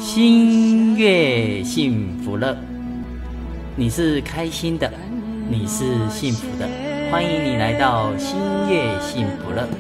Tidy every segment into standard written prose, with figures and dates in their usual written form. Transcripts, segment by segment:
新月幸福乐，你是开心的，你是幸福的，欢迎你来到新月幸福乐。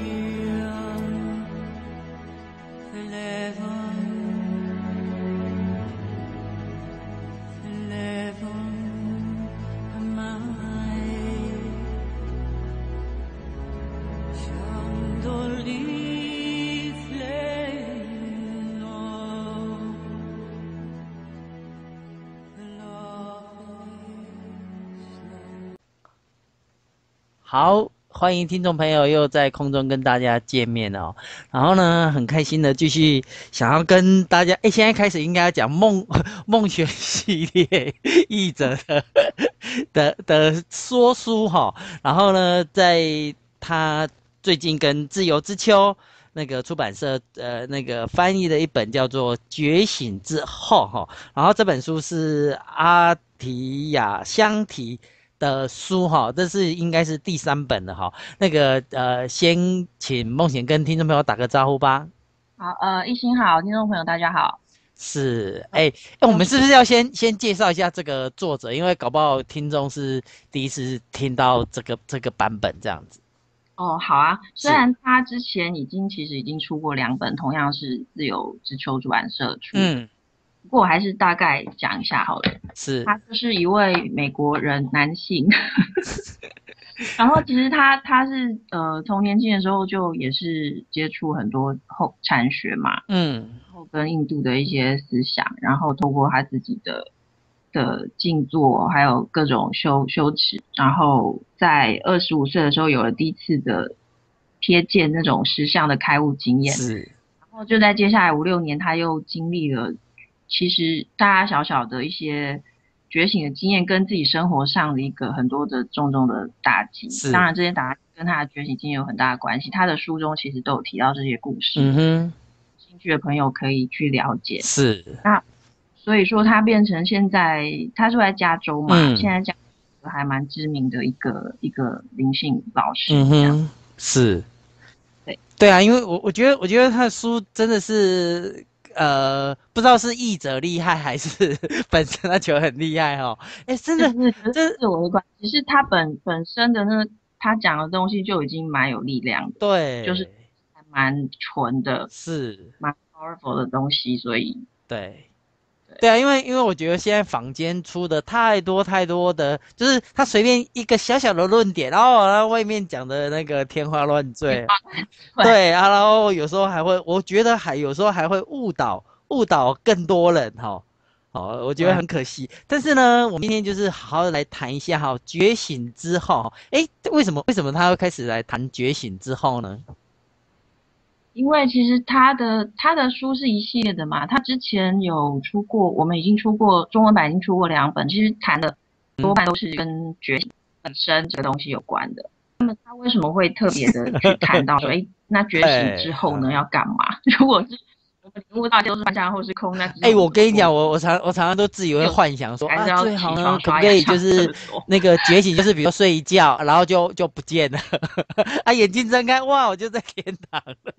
好，欢迎听众朋友又在空中跟大家见面哦。然后呢，很开心的继续想要跟大家，现在开始应该要讲梦学系列译者的说书哈。然后呢，在他最近跟自由之秋那个出版社那个翻译的一本叫做《觉醒之后》哈。然后这本书是阿提亚香缇的书哈，这是应该是第3本了哈。那个先请梦贤跟听众朋友打个招呼吧。 好，一心好，听众朋友大家好。 是，我们是不是要先介绍一下这个作者？因为搞不好听众是第一次听到这个版本这样子。 哦，好啊，虽是， 然他之前其实已经出过2本，同样是自由之秋出版社出的， 嗯， 不过我还是大概讲一下好了。 是， 他就是一位美国人男性，然后其实他是从年轻的时候就也是接触很多禅学嘛， 嗯， 然后跟印度的一些思想，然后透过他自己的静坐，还有各种修持，然后在25岁的时候有了第一次的瞥见那种实相的开悟经验， 是， 然后就在接下来5、6年，他又经历了其实大大小小的一些觉醒的经验，跟自己生活上的一个很多的重重的打击。当是， 然，这些打击跟他的觉醒经验有很大的关系。他的书中其实都有提到这些故事， 嗯哼， 兴趣的朋友可以去了解。 是， 那所以说，他变成现在他住在加州嘛，现嗯， 在加州还蛮知名的一个灵性老师这样。 嗯哼，是。 对， 对啊，因为我觉得他的书真的是不知道是译者厉害还是本身他就很厉害哦。真的， 是是，可是这是我的关系，是他本身的他讲的东西就已经蛮有力量的，就是对， 还蛮纯的、 是， 蛮 powerful 的东西，所以对。 对对啊，因为我觉得现在坊间出的太多太多的，就是他随便一个小小的论点，然后外面讲的那个天花乱坠， 对， 对啊，然后有时候还会，我觉得有时候还会误导更多人哈。哦，我觉得对， 很可惜。但是呢，我们今天就是好好的来谈一下哈，觉醒之后，为什么他会开始来谈觉醒之后呢？ 因为其实他的书是一系列的嘛，他之前有出过，我们已经出过中文版已经出过2本，其实谈的多半都是跟觉醒本身这个东西有关的。那么他为什么会特别的去谈到说，哎，那觉醒之对， 后呢要干嘛？如果是我们领悟到都是幻象或是空，那只是我们我跟你讲， 的错觉， 我常常都自己会就幻想说啊， 还是要最好呢， 起床可不可刷牙上以就是厕所。 那个觉醒，就是比如说睡一觉，然后就不见了，啊，眼睛睁开，哇，我就在天堂了。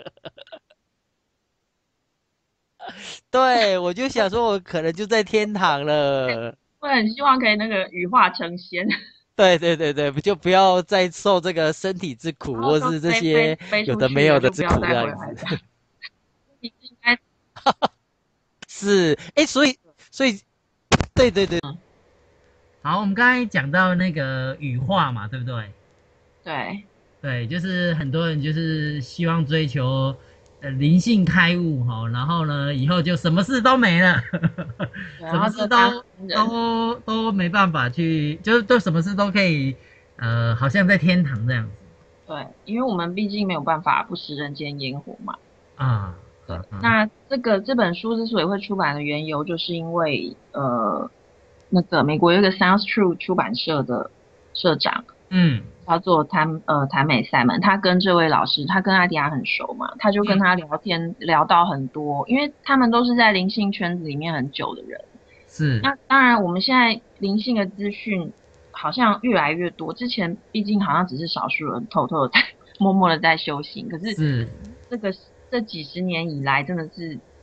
对，我就想说，我可能就在天堂了。 我很希望可以那个羽化成仙， 对对对对，就不要再受这个身体之苦， 然后就或是这些飞有的出去了， 没有的就不要之苦这再回来样子。 了。应该是，所以，对对对。好，我们刚才讲到那个羽化嘛，对不对？ 对。 对，就是很多人就是希望追求灵性开悟哈，然后呢，以后就什么事都没了， 对， 什么然后就当事都新人。 都没办法去，就是都什么事都可以，好像在天堂这样子对，因为我们毕竟没有办法不食人间烟火嘛。 啊， 对，那这本书之所以会出版的缘由，就是因为那个美国有一个 Sounds True 出版社的社长嗯叫做谭美塞门，他跟这位老师，他跟阿迪亚很熟嘛，他就跟他聊天聊到很多，因为他们都是在灵性圈子里面很久的人。 是， 那当然，我们现在灵性的资讯好像越来越多。之前毕竟好像只是少数人偷偷的在默默的在修行，可是是， 这个这几十年以来，真的是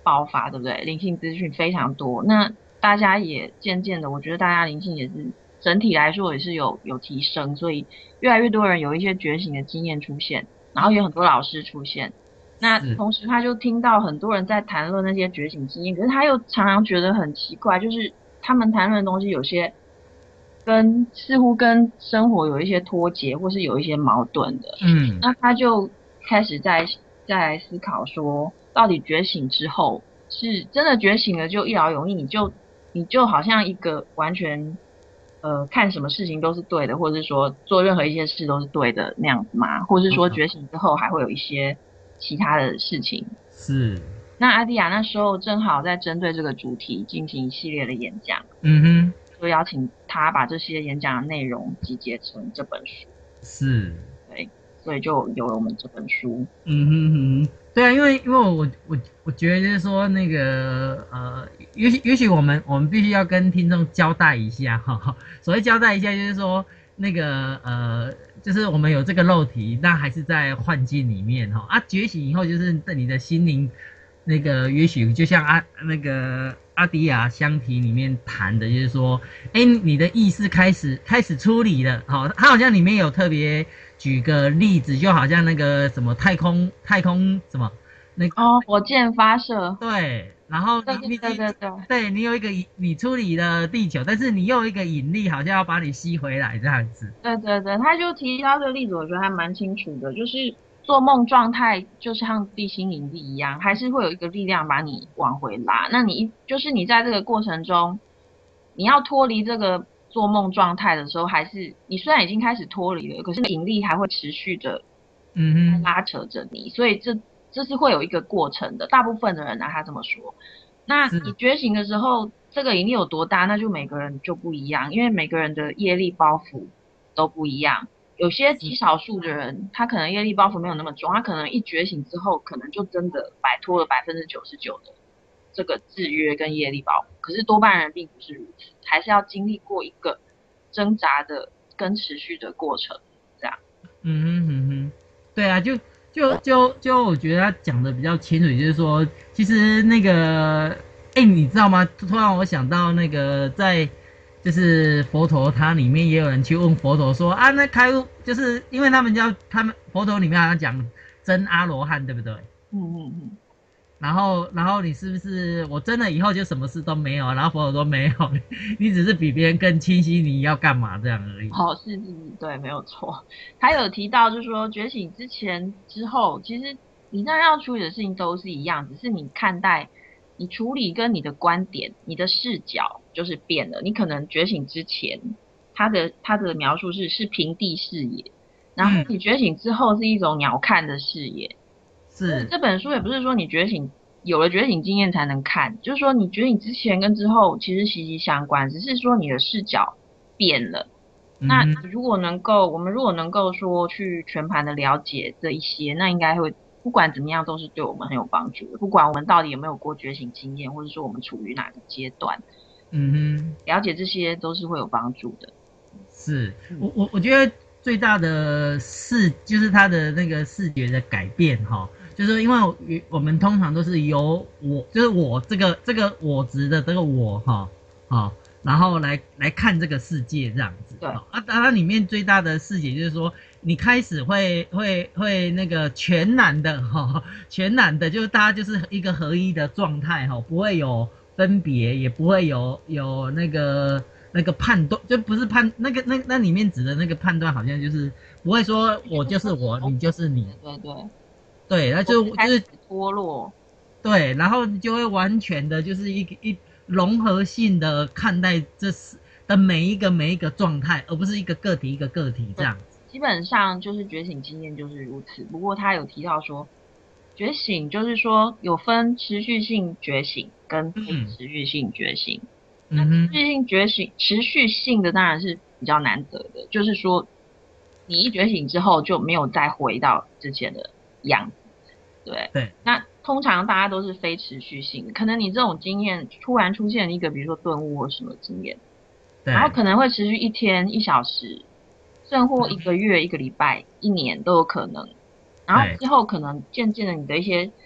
爆发，对不对？灵性资讯非常多，那大家也渐渐的，我觉得大家灵性也是整体来说也是有提升，所以越来越多人有一些觉醒的经验出现，然后有很多老师出现。那是， 同时他就听到很多人在谈论那些觉醒经验，可是他又常常觉得很奇怪，就是他们谈论的东西有些似乎跟生活有一些脱节，或是有一些矛盾的。那他就开始在思考说，到底觉醒之后是真的觉醒了就一劳永逸，你就好像一个完全看什么事情都是对的，或者是说做任何一些事都是对的那样子吗？或者是说觉醒之后还会有一些其他的事情？ 是， 那阿迪亚那时候正好在针对这个主题进行一系列的演讲，就邀请他把这些演讲的内容集结成这本书。 是， 对，所以就有了我们这本书。 对啊，因为我觉得就是说那个也许我们必须要跟听众交代一下哈，所谓交代一下就是说那个就是我们有这个肉体，那还是在幻境里面哈觉醒以后就是你的心灵那个也许就像那个阿迪亚香缇里面谈的，就是说，你的意识开始出离了，它好像里面有特别举个例子，就好像那个什么太空什么那个火箭发射， 对，然后对你有一个你出离了地球，但是你又有一个引力，好像要把你吸回来这样子。 对，他就提到这个例子，我觉得还蛮清楚的，就是做梦状态就像地心引力一样，还是会有一个力量把你往回拉。那就是你在这个过程中，你要脱离这个做梦状态的时候，还是你虽然已经开始脱离了，可是引力还会持续的拉扯着你，所以这是会有一个过程的。大部分的人他这么说。那你觉醒的时候，这个引力有多大，那就每个人就不一样，因为每个人的业力包袱都不一样。有些极少数的人，他可能业力包袱没有那么重，他可能一觉醒之后，可能就真的摆脱了99%的这个制约跟业力包袱。可是多半人并不是如此，还是要经历过一个挣扎的跟持续的过程，这样。 对啊，就我觉得他讲的比较清楚，就是说，其实那个，你知道吗？突然我想到那个就是佛陀，他里面也有人去问佛陀说啊，那开悟就是因为他们佛陀里面好像讲真阿罗汉，对不对？然后你是不是我真的以后就什么事都没有？然后佛陀说没有，你只是比别人更清晰你要干嘛这样而已。 是，对，没有错。他有提到就是说觉醒之前之后，其实你当然要处理的事情都是一样，只是你看待、你处理跟你的观点、你的视角就是变了。你可能觉醒之前，他的描述是平地视野，然后你觉醒之后是一种鸟瞰的视野。是这本书也不是说你有了觉醒经验才能看，就是说你觉醒之前跟之后其实息息相关，只是说你的视角变了。那我们如果能够说去全盘的了解这一些，那应该会不管怎么样都是对我们很有帮助的。不管我们到底有没有过觉醒经验，或者说我们处于哪个阶段，了解这些都是会有帮助的。 是我觉得最大的就是他的那个视觉的改变哈。就是因为我们通常都是由就是我这个我值的这个我然后来看这个世界这样子。 对它里面最大的视野就是说，你开始会那个全然的就是大家就是一个合一的状态不会有分别，也不会有那个判断，就不是那里面指的那个判断，好像就是不会说我就是我，你就是你。对，那就是脱落， 对，然后你就会完全的就是一融合性的看待这的每一个状态，而不是一个个体这样子。 基本上就是觉醒经验就是如此。不过他有提到说，觉醒就是说有分持续性觉醒跟非持续性觉醒。那持续性觉醒，持续性的当然是比较难得的，就是说你一觉醒之后就没有再回到之前的样子。对，那通常大家都是非持续性的，可能你这种经验突然出现一个比如说顿悟或什么经验，然后可能会持续1天1小时，甚或1个月1个礼拜1年都有可能，然后之后可能渐渐的你的一些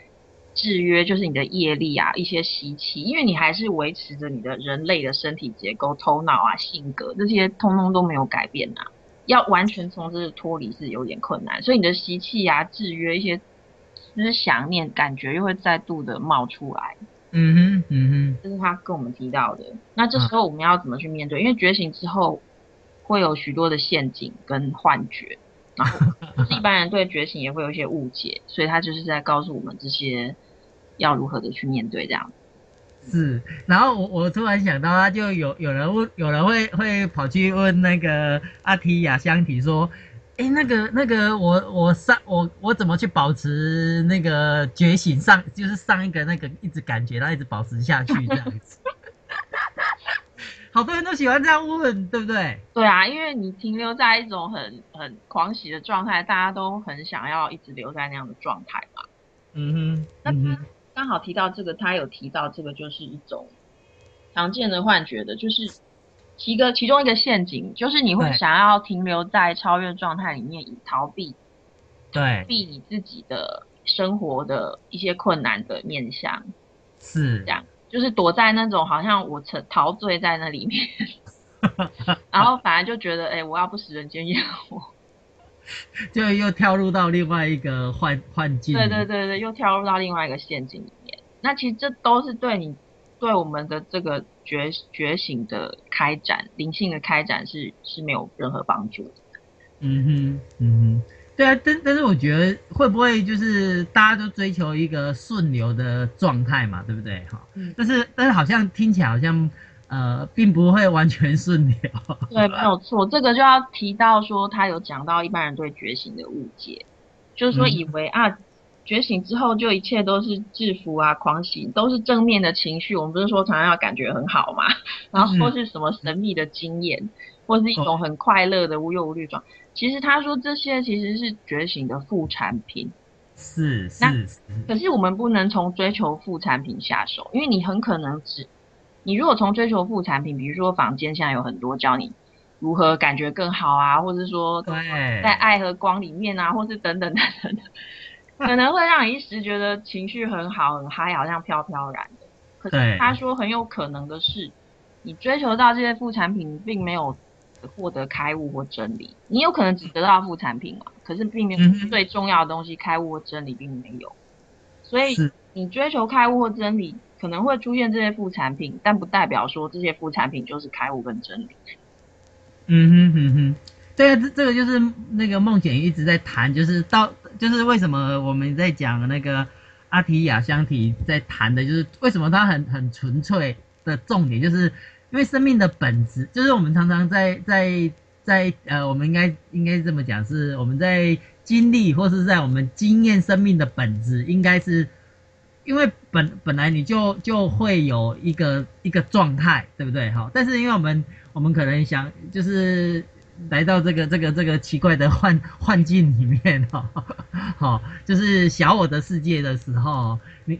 制约，就是你的业力啊，一些习气，因为你还是维持着你的人类的身体结构、头脑啊、性格这些，通通都没有改变啊。要完全从这个脱离是有点困难，所以你的习气啊、制约一些，就是想念、感觉又会再度的冒出来。 嗯哼，嗯这是他跟我们提到的。那这哼，啊， 时候我们要怎么去面对？因为觉醒之后会有许多的陷阱跟幻觉，然后就是一般人对觉醒也会有一些误解，所以他就是在告诉我们这些要如何的去面对这样。 是。然后我突然想到，他就有人会跑去问那个阿提亚香缇说，诶，那个我怎么去保持那个觉醒就是上一个那个一直感觉到一直保持下去这样子。好多人都喜欢这样问，对不对？ 对啊，因为你停留在一种很狂喜的状态，大家都很想要一直留在那样的状态嘛。 嗯哼， 那他嗯哼， 刚好提到这个，他有提到这个就是一种常见的幻觉的，就是其中一个陷阱，就是你会对想要停留在超越状态里面，以逃对， 避你自己的生活的一些困难的面向， 是。 这样就是躲在那种好像我陶醉在那里面，然后反而就觉得，哎，我要不食人间烟火， 就又跳入到另外一个幻境对里。 对对对，又跳入到另外一个陷阱里面。那其实这都是对我们的这个觉醒的开展、灵性的开展是没有任何帮助的。 嗯哼，嗯哼，对啊，但是我觉得会不会就是大家都追求一个顺流的状态嘛，对不对？哈， 嗯， 但是好像听起来好像并不会完全顺流。 对，没有错。这个就要提到说，他有讲到一般人对觉醒的误解，就是说以嗯为啊，觉醒之后就一切都是制服啊、狂喜，都是正面的情绪。我们不是说常常要感觉很好嘛，然后或嗯， 是什么神秘的经验，或是一种对， 很快乐的无忧无虑状。其实他说这些其实是觉醒的副产品。 是那是是， 可是我们不能从追求副产品下手，因为你很可能你如果从追求副产品，比如说坊间现在有很多教你如何感觉更好啊，或者说在对爱和光里面啊，或是等等等等的，可能会让你一时觉得情绪很好很嗨，好像飘飘然的。可是他对， 说很有可能的是，你追求到这些副产品，你并没有获得开悟或真理，你有可能只得到副产品嘛，可是并没有嗯哼， 最重要的东西，开悟或真理并没有。所以是。 你追求开悟或真理，可能会出现这些副产品，但不代表说这些副产品就是开悟跟真理。 嗯哼嗯哼，对啊，这个就是那个梦姐一直在谈，就是为什么我们在讲那个阿提亚香缇在谈的，就是为什么它很纯粹的重点，就是因为生命的本质，就是我们常常我们应该这么讲，是我们在经历或是在我们经验生命的本质，应该是因为本来你就会有一个状态，对不对？哈，但是因为我们可能想就是来到这个奇怪的幻境里面哈，好，就是小我的世界的时候，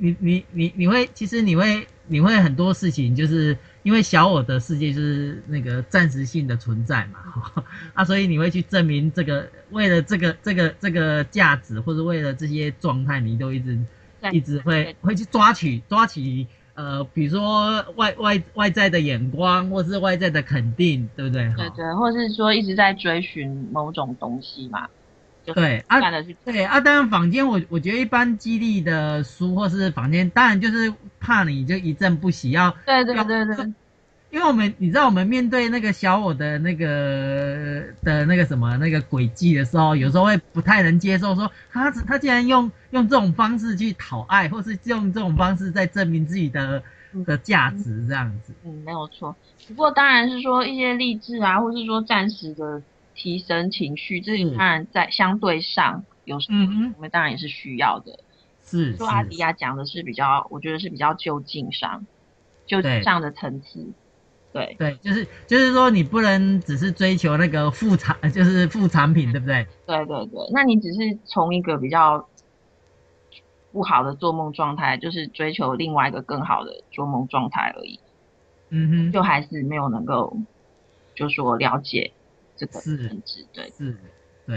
其实你会很多事情，就是因为小我的世界就是那个暂时性的存在嘛，啊，所以你会去证明为了这个价值，或者为了这些状态，你都一直在一直会去抓取比如说外在的眼光，或是外在的肯定，对不对？哈， 对对，或是说一直在追寻某种东西嘛，就是对啊， 不断的去对啊，当然坊间我觉得一般激励的书或是坊间，当然就是怕你就一正不喜， 对对要对对因为你知道我们面对那个小我的那个什么那个轨迹的时候，有时候会不太能接受说，他竟然用这种方式去讨爱，或是用这种方式在证明自己的嗯的价值这样子。 没有错。不过当然是说一些励志啊，或是说暂时的提升情绪，这当是， 然在相对上有时候嗯哼， 我们当然也是需要的。 是说阿是是， 迪亚讲的是比较，我觉得是比较就近对上的层次。对对，就是说你不能只是追求那个就是副产品，对不对？ 对对对，那你只是从一个比较不好的做梦状态，就是追求另外一个更好的做梦状态而已， 嗯哼， 就还是没有能够就说了解这个是本质。对， 是，对。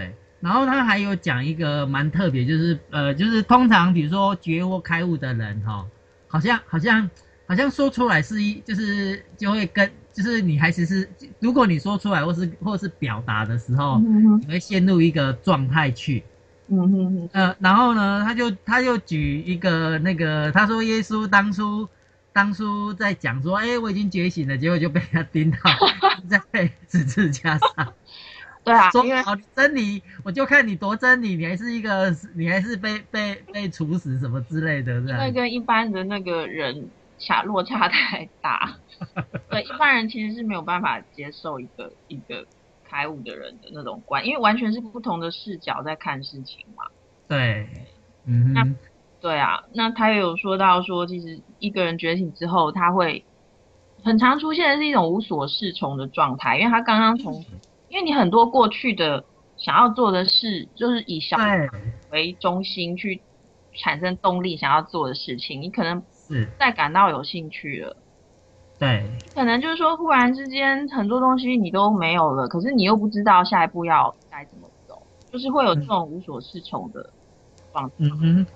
然后他还有讲一个蛮特别，就是通常比如说觉或开悟的人哈，好像说出来就会就是你还是如果你说出来或是表达的时候，你会陷入一个状态去。然后呢，他就举一个他说耶稣当初在讲说，我已经觉醒了，结果就被他钉到在十字架上。 对啊， 说好真理，我就看你多真理，你还是被处死什么之类的， 因为跟一般的那个人落差太大。对，一般人其实是没有办法接受一个开悟的人的那种观，因为完全是不同的视角在看事情嘛。 对， 对啊，那他也有说到说，其实一个人觉醒之后，他会很常出现的是一种无所适从的状态，因为他刚刚因为你很多过去的想要做的事，就是以小为中心去产生动力想要做的事情，你可能再感到有兴趣了。 对， 可能就是说，忽然之间很多东西你都没有了，可是你又不知道下一步该怎么走，就是会有这种无所适从的状态。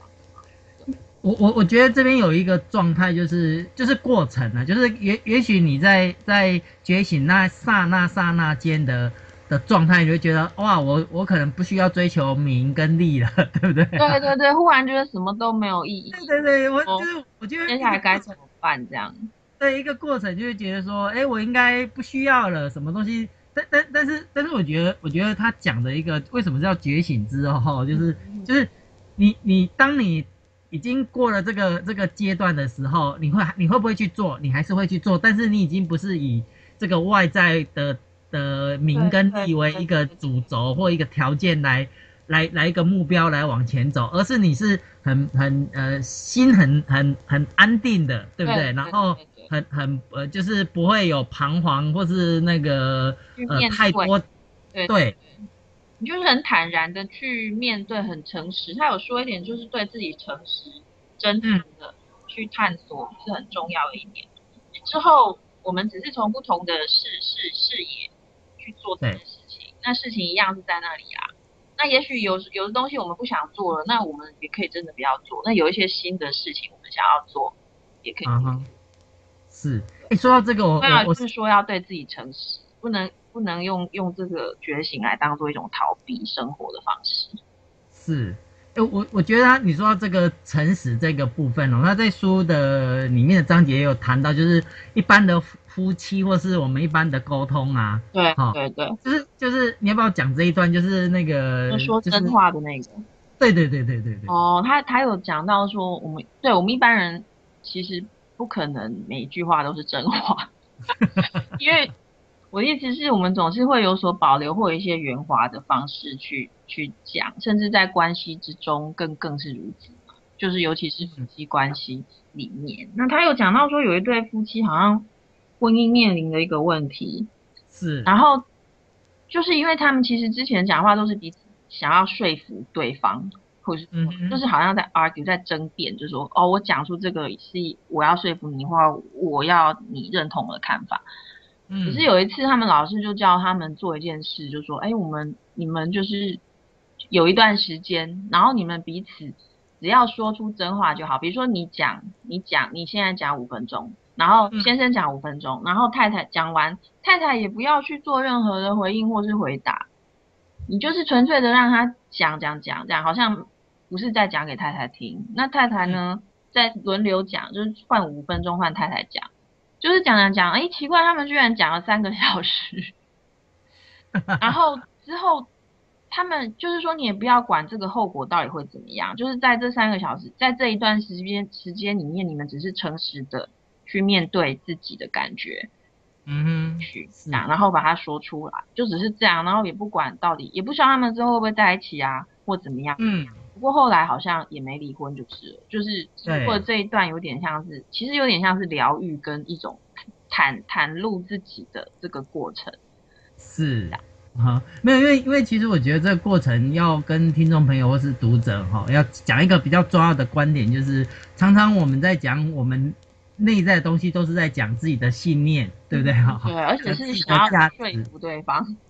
我觉得这边有一个状态，就是过程啊，就是也许你在觉醒那刹那间的状态，你会觉得哇，我可能不需要追求名跟利了，对不对？ 对对对，忽然觉得什么都没有意义。 对对对，我觉得接下来该怎么办这样？ 对，一个过程就会觉得说，我应该不需要了什么东西。但是我觉得他讲的一个为什么叫觉醒之后，就是当你已经过了这个阶段的时候，你会不会去做？你还是会去做，但是你已经不是以这个外在的名跟利为一个主轴或一个条件来一个目标来往前走，而是你是心很安定的，对不对？然后就是不会有彷徨或是太多对。 你就是很坦然的去面对，很诚实。他有说一点，就是对自己诚实、真诚的去探索是很重要的一点。之后我们只是从不同的视野去做这件事情，那事情一样是在那里啊。那也许有的东西我们不想做了，那我们也可以真的不要做。那有一些新的事情我们想要做，也可以。 是，说到这个，我是说要对自己诚实，不能用这个觉醒来当做一种逃避生活的方式。 是，我觉得你说到这个诚实这个部分他在书的里面的章节也有谈到，就是一般的夫妻或是我们一般的沟通啊， 对对对， 就是你要不要讲这一段？就是说真话的那个。 对。 哦，他有讲到说，我们一般人其实不可能每一句话都是真话，因为我的意思是我们总是会有所保留或有一些圆滑的方式去讲，甚至在关系之中更是如此，就是尤其是夫妻关系里面。那他有讲到说，有一对夫妻好像婚姻面临的一个问题， 是， 然后就是因为他们其实之前讲话都是彼此想要说服对方，或是就是好像在 argue 在争辩，就是说我讲出这个是我要说服你，或我要你认同我的看法。可是有一次他们老师就叫他们做一件事，就说你们就是有一段时间，然后你们彼此只要说出真话就好。比如说你现在讲5分钟，然后先生讲5分钟，然后太太讲完，太太也不要去做任何的回应或是回答，你就是纯粹的让他讲，这样好像不是在讲给太太听。那太太呢，在轮流讲，就是换5分钟换太太讲，就是讲，奇怪，他们居然讲了3个小时，然后之后他们就是说，你也不要管这个后果到底会怎么样，就是在这3个小时，在这一段时间里面，你们只是诚实的去面对自己的感觉，去讲，然后把它说出来，就只是这样，然后也不管到底，也不知道他们之后会不会在一起啊，或怎么样。不过后来好像也没离婚，就是或者这一段其实有点像是疗愈跟一种袒露自己的这个过程。 是没有，因为其实我觉得这个过程要跟听众朋友或是读者要讲一个比较重要的观点，就是常常我们在讲我们内在的东西，都是在讲自己的信念，对不对？ 对，而且是想要说服对方。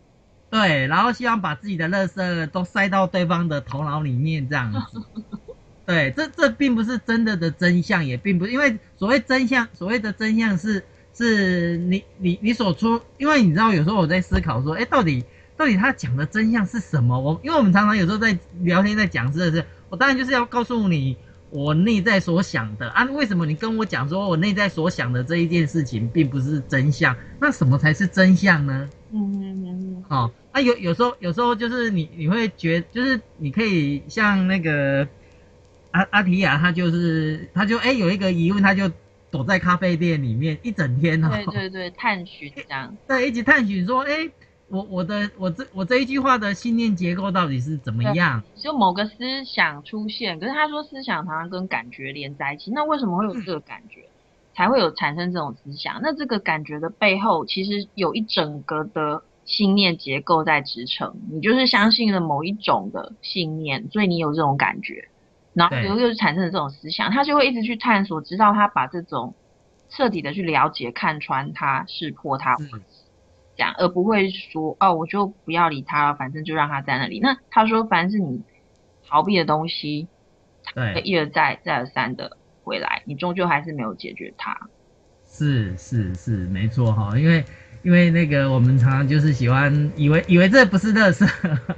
对，然后希望把自己的垃圾都塞到对方的头脑里面这样子。对，这并不是真的真相，也并不是因为所谓真相，所谓的真相是你所出，因为你知道有时候我在思考说，哎，到底他讲的真相是什么？因为我们常常有时候在聊天在讲这个事，我当然就是要告诉你我内在所想的啊。为什么你跟我讲说我内在所想的这一件事情并不是真相？那什么才是真相呢？哦，啊有时候就是你会觉得就是你可以像那个阿提亚，他就有一个疑问，他就躲在咖啡店里面一整天哦。 对对对，探寻这样。 对，一起探寻说，我这一句话的信念结构到底是怎么样？ 就某个思想出现，可是他说思想常常跟感觉连在一起，那为什么会有这个感觉，才会有产生这种思想？那这个感觉的背后，其实有一整个的信念结构在支撑。你就是相信了某一种的信念，所以你有这种感觉，然后又产生了这种思想，他就会一直去探索，直到他把这种彻底的去了解、看穿它、识破它。这样，而不会说哦，我就不要理他了，反正就让他在那里。那他说，凡是你逃避的东西，会一而再、再而三的回来，你终究还是没有解决它。 是，没错哈，因为那个我们常常就是喜欢以为这不是垃圾，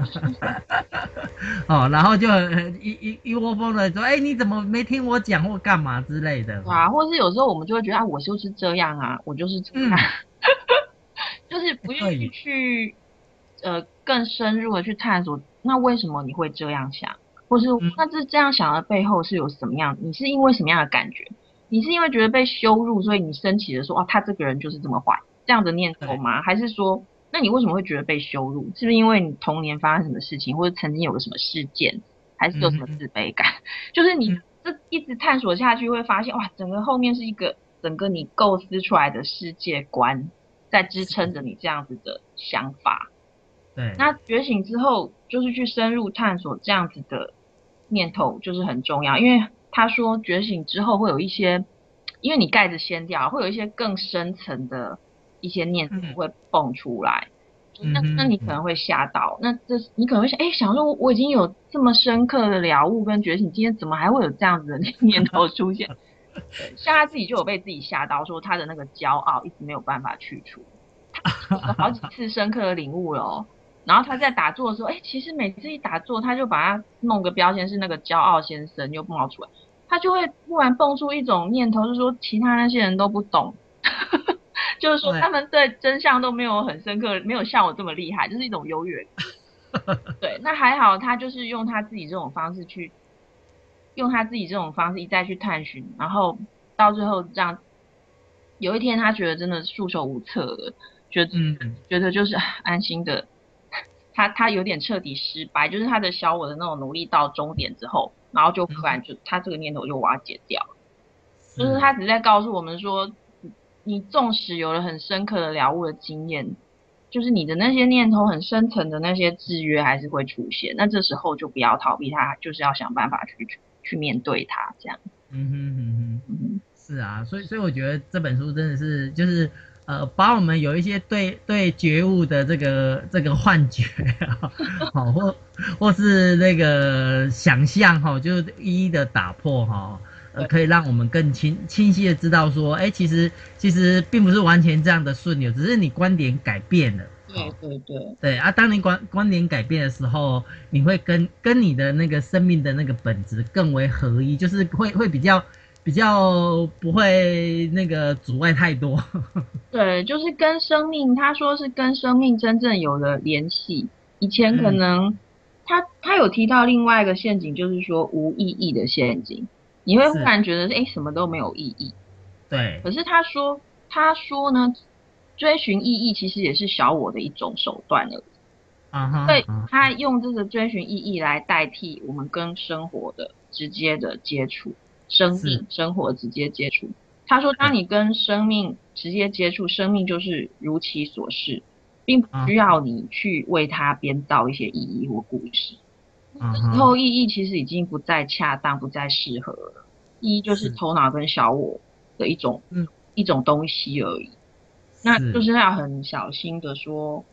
哦，然后就一窝蜂的说，哎，你怎么没听我讲或干嘛之类的。 啊，或是有时候我们就会觉得啊，我就是这样啊，我就是这样。就是不愿意去更深入的去探索，那为什么你会这样想，或是那这样想的背后是有什么样？你是因为什么样的感觉？你是因为觉得被羞辱，所以你升起的说，哦，他这个人就是这么坏，这样的念头吗？还是说，那你为什么会觉得被羞辱？是不是因为你童年发生什么事情，或者曾经有个什么事件，还是有什么自卑感？就是你这一直探索下去，会发现哇，整个后面是一个整个你构思出来的世界观。在支撑着你这样子的想法。 对， 那觉醒之后，就是去深入探索这样子的念头，就是很重要。因为他说觉醒之后会有一些，因为你盖子掀掉，会有一些更深层的一些念头会蹦出来。那你可能会吓到，那你可能会想，想说我已经有这么深刻的了悟跟觉醒，今天怎么还会有这样子的念头出现？对，像他自己就有被自己吓到，说他的那个骄傲一直没有办法去除，他有好几次深刻的领悟了哦。然后他在打坐的时候，其实每次一打坐，他就把他弄个标签是那个骄傲先生又冒出来，他就会突然蹦出一种念头，就是说其他那些人都不懂，就是说他们对真相都没有很深刻，没有像我这么厉害，就是一种优越感。对，那还好，他就是用他自己这种方式去。用他自己这种方式一再去探寻，然后到最后这样，有一天他觉得真的束手无策了，觉得就是安心的，他有点彻底失败，就是他的小我的那种努力到终点之后，然后就突然就他这个念头就瓦解掉了，就是他只在告诉我们说，你纵使有了很深刻的了悟的经验，就是你的那些念头很深层的那些制约还是会出现，那这时候就不要逃避它，就是要想办法去面对它，这样。 是啊，所以我觉得这本书真的是就是把我们有一些对觉悟的这个幻觉好或是那个想象就一一的打破可以让我们更清晰的知道说，其实并不是完全这样的顺流，只是你观点改变了。对啊，当你观点改变的时候，你会跟你的那个生命的那个本质更为合一，就是会比较不会那个阻碍太多。 对，就是跟生命，他说是跟生命真正有了联系。以前可能他有提到另外一个陷阱，就是说无意义的陷阱，你会忽然觉得什么都没有意义。 对。 可是他说呢，追寻意义其实也是小我的一种手段而已。对，他用这个追寻意义来代替我们跟生活的直接的接触，生活直接接触。他说，当你跟生命直接接触，生命就是如其所是，并不需要你去为它编造一些意义或故事。这时候意义其实已经不再恰当，不再适合了。意义就是头脑跟小我的一种东西而已。那就是要很小心的说，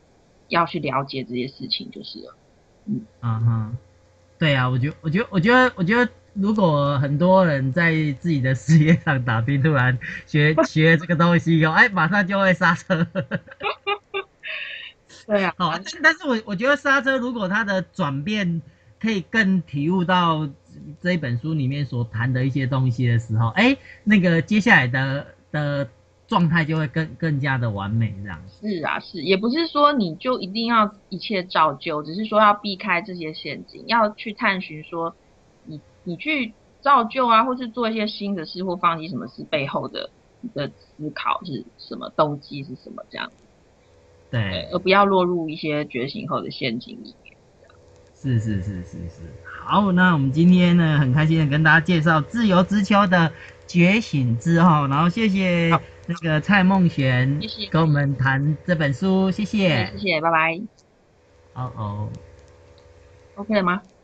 要去了解这些事情就是了。 嗯哼，对啊，我觉得，如果很多人在自己的事业上打拼，突然学这个东西以后，哎，马上就会刹车。 对啊， 好，但是我觉得刹车如果它的转变可以更体悟到这一本书里面所谈的一些东西的时候，哎，那个接下来的状态就会更加的完美，这样。 是啊，是，也不是说你就一定要一切照旧，只是说要避开这些陷阱，要去探寻说你去照旧啊，或是做一些新的事，或放弃什么事背后的思考是什么，动机是什么这样。对， 对， 而不要落入一些觉醒后的陷阱里面。 是。好，那我们今天呢，很开心的跟大家介绍自由之秋的觉醒之后，然后谢谢好， 那个蔡梦璇谢谢， 跟我们谈这本书，谢谢。 谢谢，拜拜。 哦哦。 OK 了吗？